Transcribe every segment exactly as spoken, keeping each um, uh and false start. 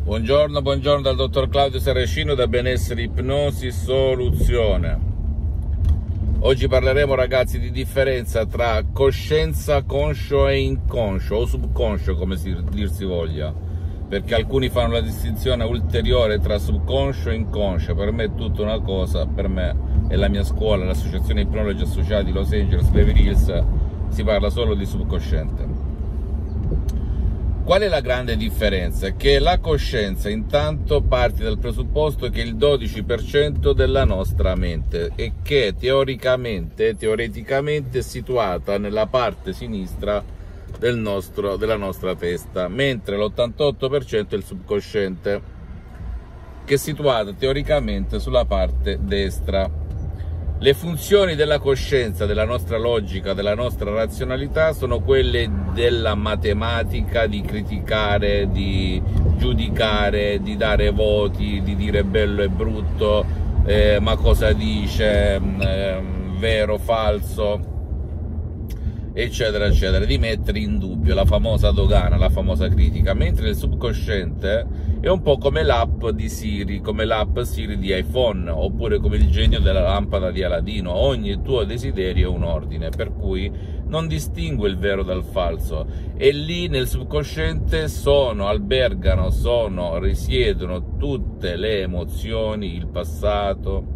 Buongiorno, buongiorno dal dottor Claudio Saracino da Benessere Ipnosi Soluzione. Oggi parleremo, ragazzi, di differenza tra coscienza, conscio e inconscio, o subconscio, come si dir si voglia, perché alcuni fanno la distinzione ulteriore tra subconscio e inconscio. Per me è tutta una cosa, per me e la mia scuola, l'Associazione Ipnologi Associati Los Angeles Beverly Hills, si parla solo di subconsciente. Qual è la grande differenza? Che la coscienza intanto parte dal presupposto che è il dodici per cento della nostra mente e che teoricamente, teoreticamente è situata nella parte sinistra del nostro, della nostra testa, mentre l'ottantotto per cento è il subconsciente, che è situata teoricamente sulla parte destra. Le funzioni della coscienza, della nostra logica, della nostra razionalità sono quelle della matematica, di criticare, di giudicare, di dare voti, di dire bello e brutto, eh, ma cosa dice, eh, vero, falso, eccetera, eccetera, di mettere in dubbio la famosa dogana, la famosa critica, mentre il subconsciente è un po' come l'app di Siri, come l'app Siri di iPhone, oppure come il genio della lampada di Aladino. Ogni tuo desiderio è un ordine, per cui non distingue il vero dal falso, e lì nel subconsciente sono, albergano, sono, risiedono tutte le emozioni, il passato,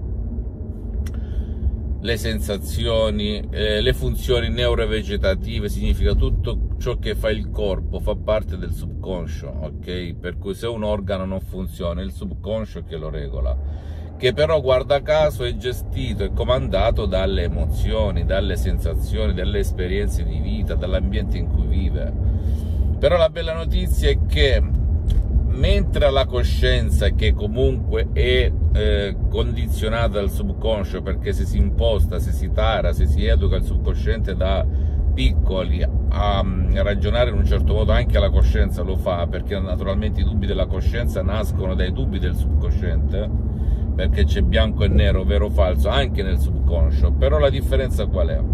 le sensazioni, eh, le funzioni neurovegetative, significa tutto ciò che fa il corpo, fa parte del subconscio, ok? Per cui se un organo non funziona, è il subconscio che lo regola, che però guarda caso è gestito e comandato dalle emozioni, dalle sensazioni, dalle esperienze di vita, dall'ambiente in cui vive. Però la bella notizia è che mentre la coscienza, che comunque è eh, condizionata dal subconscio, perché se si imposta, se si tara, se si educa il subconsciente da piccoli a, a ragionare in un certo modo, anche la coscienza lo fa, perché naturalmente i dubbi della coscienza nascono dai dubbi del subconsciente, perché c'è bianco e nero, vero o falso, anche nel subconscio. Però la differenza qual è?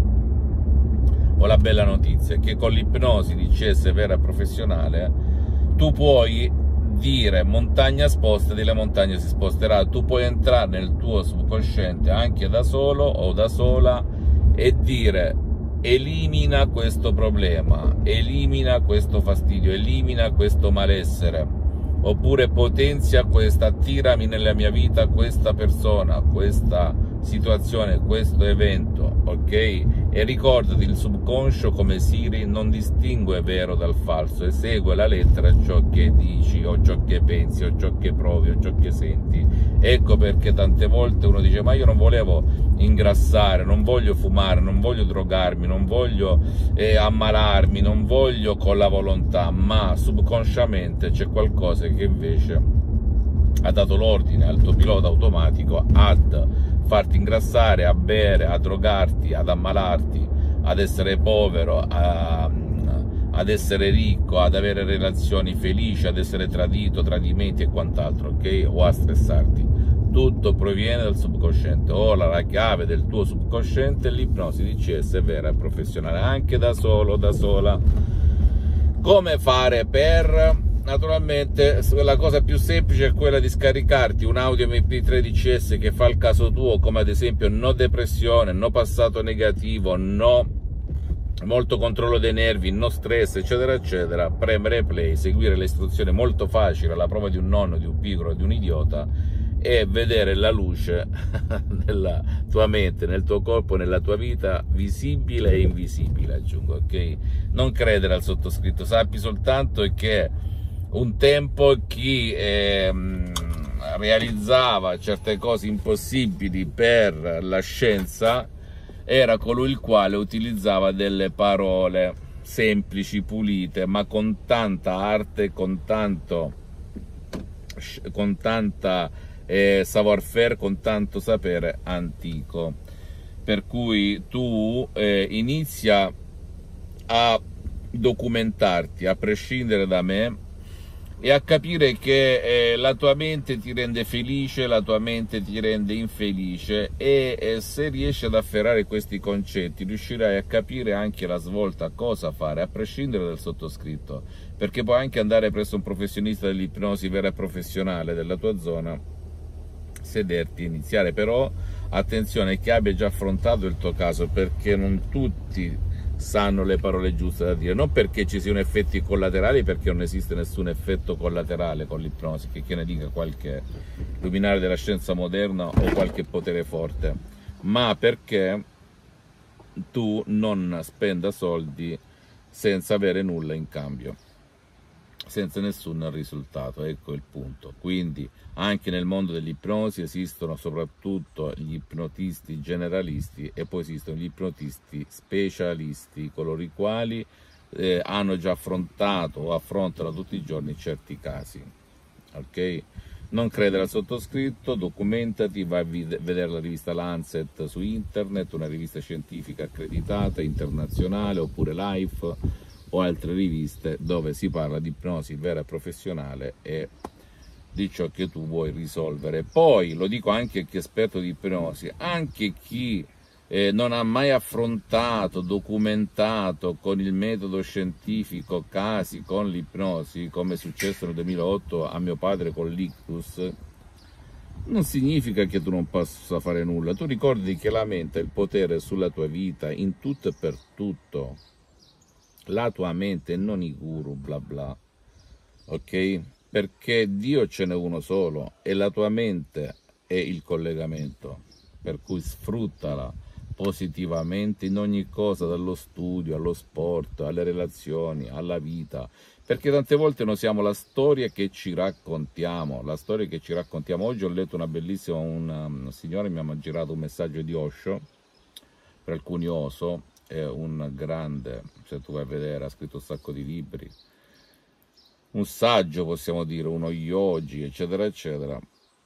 O la bella notizia è che con l'ipnosi di C S vera e professionale tu puoi dire montagna sposta, di la montagna si sposterà. Tu puoi entrare nel tuo subconsciente anche da solo o da sola e dire elimina questo problema, elimina questo fastidio, elimina questo malessere, oppure potenzia questa, attirami nella mia vita questa persona, questa situazione, questo evento, ok? E ricordati, il subconscio, come Siri, non distingue vero dal falso e segue la lettera ciò che dici, o ciò che pensi, o ciò che provi, o ciò che senti. Ecco perché tante volte uno dice: ma io non volevo ingrassare, non voglio fumare, non voglio drogarmi, non voglio eh, ammalarmi, non voglio con la volontà, ma subconsciamente c'è qualcosa che invece ha dato l'ordine al tuo pilota automatico ad farti ingrassare, a bere, a drogarti, ad ammalarti, ad essere povero, a, ad essere ricco, ad avere relazioni felici, ad essere tradito, tradimenti e quant'altro, ok? O a stressarti. Tutto proviene dal subconsciente. Ora la chiave del tuo subconsciente è l'ipnosi di C S vera e professionale, anche da solo, da sola. Come fare per... Naturalmente la cosa più semplice è quella di scaricarti un audio M P tre di C S che fa il caso tuo, come ad esempio no depressione, no passato negativo, no molto controllo dei nervi, no stress, eccetera eccetera. Premere play, seguire le istruzioni, molto facile, alla prova di un nonno, di un pigro, di un idiota, e vedere la luce nella tua mente, nel tuo corpo, nella tua vita, visibile e invisibile, aggiungo, ok? Non credere al sottoscritto, sappi soltanto che un tempo chi eh, realizzava certe cose impossibili per la scienza era colui il quale utilizzava delle parole semplici, pulite, ma con tanta arte, con tanto, con tanta eh, savoir-faire, con tanto sapere antico. Per cui tu eh, inizia a documentarti, a prescindere da me, e a capire che eh, la tua mente ti rende felice, la tua mente ti rende infelice, e eh, se riesci ad afferrare questi concetti riuscirai a capire anche la svolta, cosa fare, a prescindere dal sottoscritto, perché puoi anche andare presso un professionista dell'ipnosi vera e professionale della tua zona, sederti e iniziare, però attenzione che abbia già affrontato il tuo caso, perché non tutti sanno le parole giuste da dire, non perché ci siano effetti collaterali, perché non esiste nessun effetto collaterale con l'ipnosi, che, che ne dica qualche luminario della scienza moderna o qualche potere forte, ma perché tu non spenda soldi senza avere nulla in cambio, senza nessun risultato, ecco il punto. Quindi anche nel mondo dell'ipnosi esistono soprattutto gli ipnotisti generalisti e poi esistono gli ipnotisti specialisti, coloro i quali eh, hanno già affrontato o affrontano tutti i giorni certi casi, ok? Non credere al sottoscritto, documentati, vai a vedere la rivista Lancet su internet, una rivista scientifica accreditata, internazionale, oppure Life o altre riviste dove si parla di ipnosi vera e professionale e di ciò che tu vuoi risolvere. Poi, lo dico anche a chi è esperto di ipnosi, anche chi eh, non ha mai affrontato, documentato con il metodo scientifico casi con l'ipnosi, come è successo nel duemilaotto a mio padre con l'ictus, non significa che tu non possa fare nulla. Tu ricordi che la mente ha il potere sulla tua vita in tutto e per tutto. La tua mente, non i guru, bla bla, ok? Perché Dio ce n'è uno solo e la tua mente è il collegamento, per cui sfruttala positivamente in ogni cosa, dallo studio, allo sport, alle relazioni, alla vita, perché tante volte noi siamo la storia che ci raccontiamo, la storia che ci raccontiamo. Oggi ho letto una bellissima, una, una signora mi ha girato un messaggio di Osho, per alcuni Oso, è un grande, se tu vai a vedere, ha scritto un sacco di libri, un saggio possiamo dire, uno yogi, eccetera eccetera,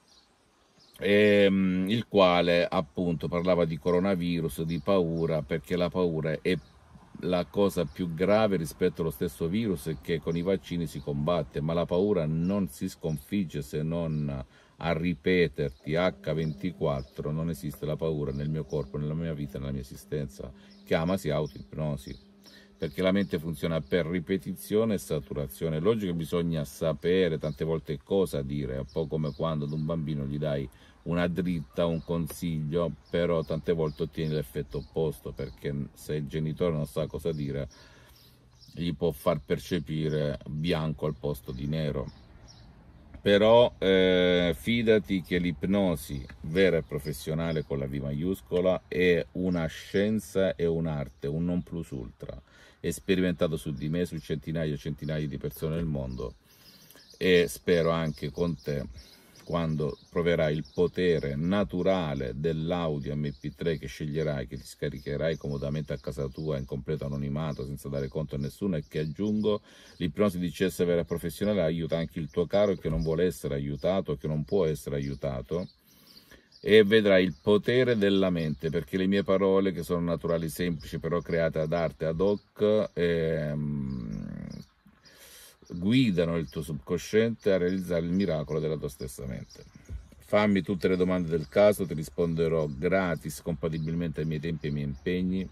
e, il quale appunto parlava di coronavirus, di paura, perché la paura è la cosa più grave rispetto allo stesso virus che con i vaccini si combatte, ma la paura non si sconfigge se non a ripeterti acca ventiquattro, non esiste la paura nel mio corpo, nella mia vita, nella mia esistenza. Chiamasi auto-ipnosi, perché la mente funziona per ripetizione e saturazione. È logico che bisogna sapere tante volte cosa dire, è un po' come quando ad un bambino gli dai una dritta, un consiglio, però tante volte ottieni l'effetto opposto, perché se il genitore non sa cosa dire, gli può far percepire bianco al posto di nero. Però eh, fidati che l'ipnosi vera e professionale con la V maiuscola è una scienza e un'arte, un non plus ultra. È sperimentato su di me, su centinaia e centinaia di persone nel mondo, e spero anche con te, quando proverai il potere naturale dell'audio M P tre che sceglierai, che ti scaricherai comodamente a casa tua in completo anonimato senza dare conto a nessuno, e che, aggiungo, l'ipnosi di C S vera professionale aiuta anche il tuo caro che non vuole essere aiutato, che non può essere aiutato, e vedrai il potere della mente, perché le mie parole, che sono naturali, semplici, però create ad arte, ad hoc, ehm, guidano il tuo subconsciente a realizzare il miracolo della tua stessa mente. Fammi tutte le domande del caso, ti risponderò gratis, compatibilmente ai miei tempi e ai miei impegni.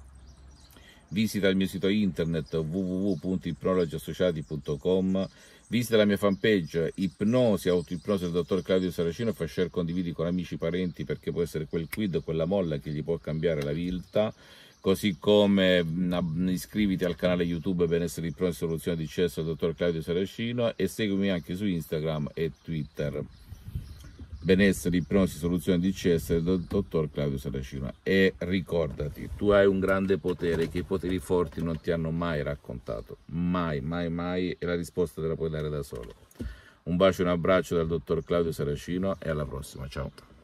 Visita il mio sito internet w w w punto ipnologi associati punto com, visita la mia fanpage Ipnosi, Autoipnosi del dottor Claudio Saracino, fai share, condividi con amici, parenti, perché può essere quel quid, quella molla che gli può cambiare la vita. Così come mh, iscriviti al canale YouTube Benessere Ipnosi Soluzione di C S del dottor Claudio Saracino, e seguimi anche su Instagram e Twitter, Benessere Ipnosi Soluzione di C S del dottor Claudio Saracino. E ricordati, tu hai un grande potere che i poteri forti non ti hanno mai raccontato, mai, mai, mai, e la risposta te la puoi dare da solo. Un bacio e un abbraccio dal dottor Claudio Saracino e alla prossima, ciao.